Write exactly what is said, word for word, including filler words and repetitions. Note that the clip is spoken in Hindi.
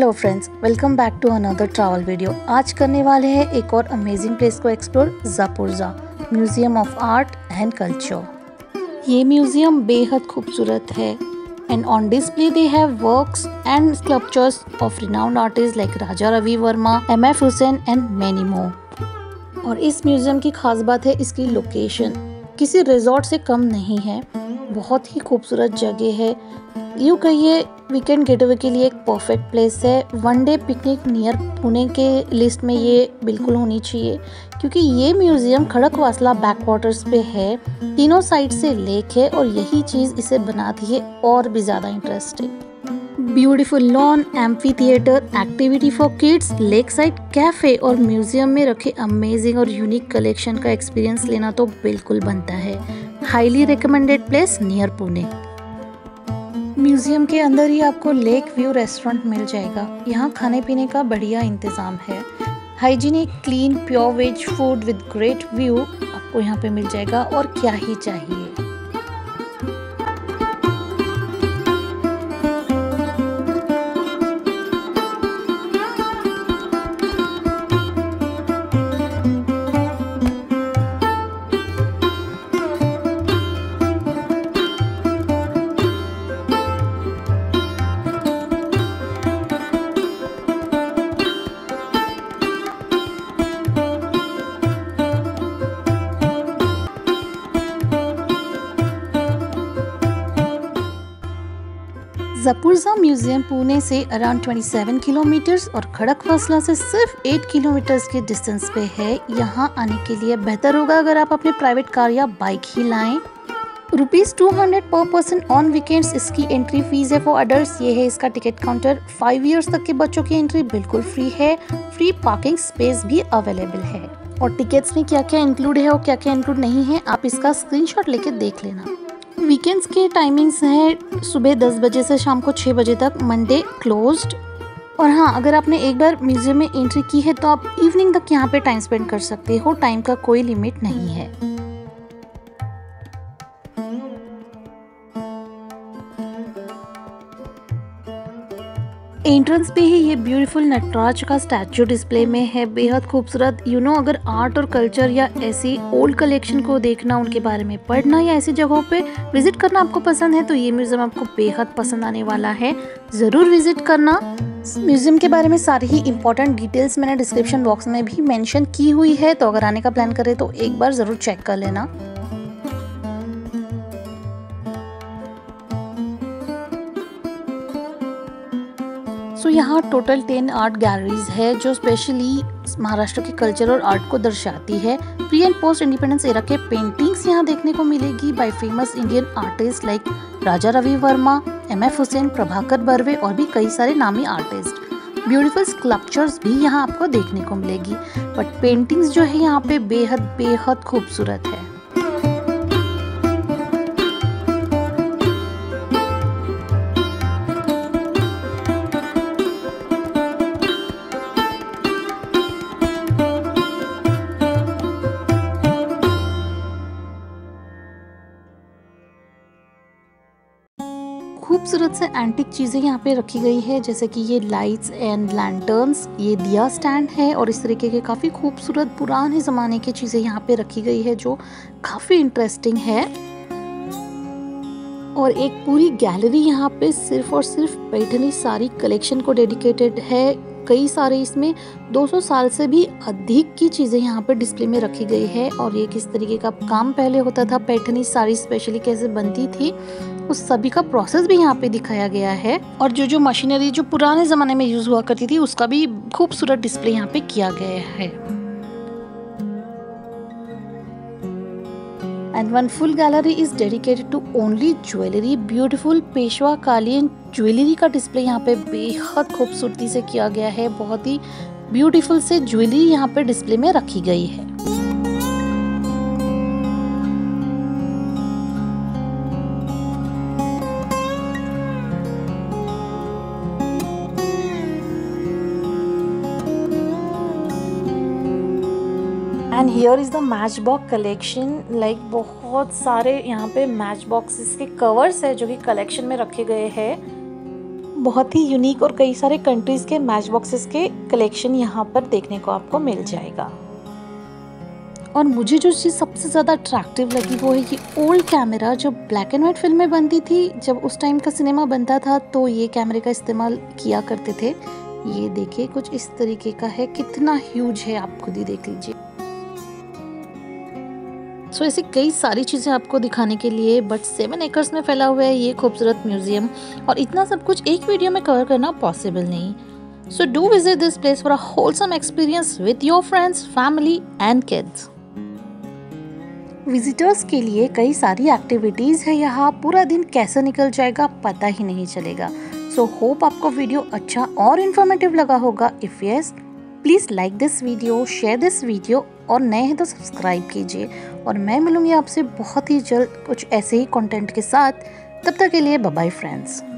Hello friends, welcome back to another travel video. आज करने वाले हैं एक और अमेजिंग प्लेस को explore, Zaporizhzhia museum of art and culture. ये म्यूजियम बेहद खूबसूरत है and on display they have works and sculptures of renowned artist like Raja Ravi Varma, M F Husain and many more. और इस म्यूजियम की खास बात है इसकी लोकेशन, किसी रिजॉर्ट से कम नहीं है, बहुत ही खूबसूरत जगह है। यूँ कहिए वीकेंड गेटअवे के लिए एक परफेक्ट प्लेस है। One day picnic near Pune के लिस्ट में ये बिल्कुल होनी चाहिए, क्योंकि ये म्यूजियम खड़कवासला बैकवाटर्स पे है। तीनों साइड से लेक है और यही चीज़ इसे बनाती है और भी ज़्यादा interesting. Beautiful lawn, amphitheatre, activity for kids, lakeside cafe और म्यूजियम में रखे अमेजिंग और यूनिक कलेक्शन का एक्सपीरियंस लेना तो बिल्कुल बनता है। Highly recommended place near Pune. Museum के अंदर ही आपको लेक व्यू रेस्टोरेंट मिल जाएगा। यहाँ खाने पीने का बढ़िया इंतज़ाम है। Hygienic, clean, pure veg food with great view आपको यहाँ पे मिल जाएगा, और क्या ही चाहिए। जापोरिज़ा म्यूजियम पुणे से अराउंड सत्ताईस किलोमीटर्स और खड़कवासला से सिर्फ आठ किलोमीटर्स के डिस्टेंस पे है। यहाँ आने के लिए बेहतर होगा अगर आप अपने प्राइवेट कार या बाइक ही लाएं। रुपीज़ टू हंड्रेड पर पर्सन ऑन वीकेंड्स इसकी एंट्री फीस है फॉर अडल्ट्स। ये है इसका टिकट काउंटर। फाइव इयर्स तक के बच्चों की एंट्री बिल्कुल फ्री है। फ्री पार्किंग स्पेस भी अवेलेबल है। और टिकट्स में क्या क्या इंक्लूड है और क्या क्या इंक्लूड नहीं है, आप इसका स्क्रीनशॉट लेके देख लेना। वीकेंड्स के टाइमिंग्स हैं सुबह दस बजे से शाम को छः बजे तक, मंडे क्लोज्ड। और हाँ, अगर आपने एक बार म्यूजियम में एंट्री की है तो आप इवनिंग तक यहाँ पे टाइम स्पेंड कर सकते हो। टाइम का कोई लिमिट नहीं है। एंट्रेंस पे ही ये ब्यूटीफुल नटराज का स्टैचू डिस्प्ले में है, बेहद खूबसूरत। यू नो, अगर आर्ट और कल्चर या ऐसी ओल्ड कलेक्शन को देखना, उनके बारे में पढ़ना या ऐसी जगहों पे विजिट करना आपको पसंद है तो ये म्यूजियम आपको बेहद पसंद आने वाला है। ज़रूर विजिट करना। म्यूजियम के बारे में सारी ही इंपॉर्टेंट डिटेल्स मैंने डिस्क्रिप्शन बॉक्स में भी मेंशन की हुई है, तो अगर आने का प्लान करें तो एक बार ज़रूर चेक कर लेना। सो so, यहाँ टोटल टेन आर्ट गैलरीज है जो स्पेशली महाराष्ट्र के कल्चर और आर्ट को दर्शाती है। Pre and post independence era के पेंटिंग्स यहाँ देखने को मिलेगी by famous Indian artist like Raja Ravi Varma, M F Hussain, Prabhakar Barve और भी कई सारे नामी आर्टिस्ट। ब्यूटीफुल स्कल्पचर्स भी यहाँ आपको देखने को मिलेगी, बट पेंटिंग्स जो है यहाँ पे बेहद बेहद खूबसूरत है। खूबसूरत से एंटिक चीज़ें यहाँ पे रखी गई है, जैसे कि ये लाइट्स एंड लैंटर्न्स, ये दिया स्टैंड है और इस तरीके के काफ़ी खूबसूरत पुराने ज़माने की चीज़ें यहाँ पे रखी गई है जो काफ़ी इंटरेस्टिंग है। और एक पूरी गैलरी यहाँ पे सिर्फ और सिर्फ पैठनी साड़ी कलेक्शन को डेडिकेटेड है। कई सारे इसमें दो सौ साल से भी अधिक की चीज़ें यहाँ पे डिस्प्ले में रखी गई है। और ये किस तरीके का काम पहले होता था, पैठनी साड़ी स्पेशली कैसे बनती थी, उस सभी का प्रोसेस भी यहाँ पे दिखाया गया है। और जो जो मशीनरी जो पुराने ज़माने में यूज़ हुआ करती थी उसका भी खूबसूरत डिस्प्ले यहाँ पे किया गया है। And one full gallery is dedicated to only jewelry. Beautiful Peshwa कालीन ज्वेलरी का डिस्प्ले यहाँ पे बेहद खूबसूरती से किया गया है। बहुत ही ब्यूटीफुल से ज्वेलरी यहाँ पे डिस्प्ले में रखी गई है। And here is the match box collection. Like बहुत सारे यहाँ पे मैच बॉक्सेस के कवर्स है जो कि कलेक्शन में रखे गए हैं। बहुत ही यूनिक और कई सारे कंट्रीज़ के मैच बॉक्सेस के कलेक्शन यहाँ पर देखने को आपको मिल जाएगा। और मुझे जो चीज़ सबसे ज़्यादा अट्रैक्टिव लगी वो है ये ओल्ड कैमरा। जो ब्लैक एंड वाइट फिल्में बनती थी, जब उस टाइम का सिनेमा बनता था तो ये कैमरे का इस्तेमाल किया करते थे। ये देखिए कुछ इस तरीके का है, कितना ह्यूज है आप खुद ही देख लीजिए। सो ऐसी कई सारी चीज़ें आपको दिखाने के लिए बट सेवन एकर्स में फैला हुआ है ये खूबसूरत म्यूजियम, और इतना सब कुछ एक वीडियो में कवर करना पॉसिबल नहीं। So do visit this place for a wholesome experience with your friends, family and kids. Visitors के लिए कई सारी एक्टिविटीज़ है यहाँ, पूरा दिन कैसे निकल जाएगा पता ही नहीं चलेगा। सो होप आपको वीडियो अच्छा और इन्फॉर्मेटिव लगा होगा। If yes, please like this video, share this video, और नए हैं तो सब्सक्राइब कीजिए। और मैं मिलूँगी आपसे बहुत ही जल्द कुछ ऐसे ही कंटेंट के साथ। तब तक के लिए बाय बाय फ्रेंड्स।